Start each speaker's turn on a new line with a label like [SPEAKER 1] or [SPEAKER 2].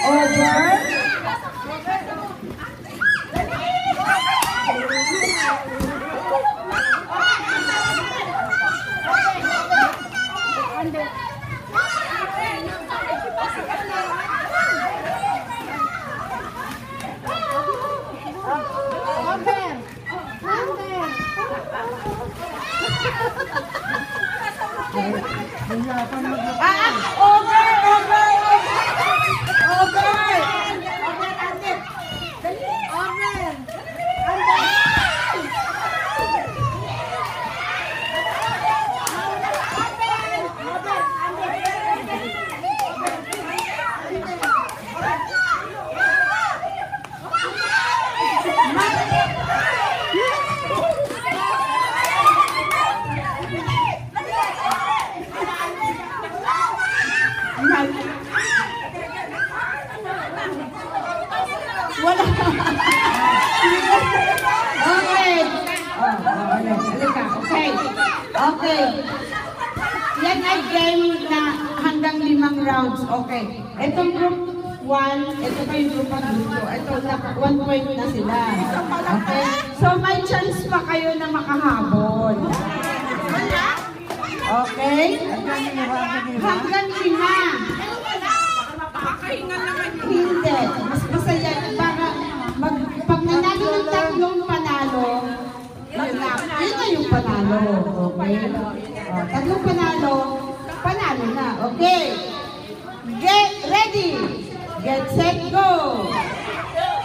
[SPEAKER 1] Over. Wala. Okay. Okay. Okay. Yan ay game na hanggang 5 rounds. Okay. Itong group 1, ito pa yung group ng grupo. Ito, 1 point na sila. Okay. So, may chance pa kayo na makahabol. Okay? Hanggang 5. Hindi. Mas masaya. Pag nanalo ng 3 panalo, yun na yung panalo. Okay? 3 panalo, panalo na. Okay? Get ready! Get set, go!